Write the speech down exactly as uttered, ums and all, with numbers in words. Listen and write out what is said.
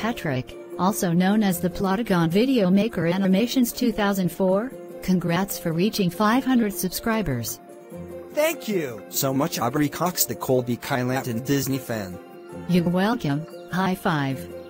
Patrick, also known as the Plotagon Video Maker Animations two thousand four. Congrats for reaching five hundred subscribers. Thank you so much, Aubrey Cox, the Colby Kylat and Disney fan. You're welcome. High five.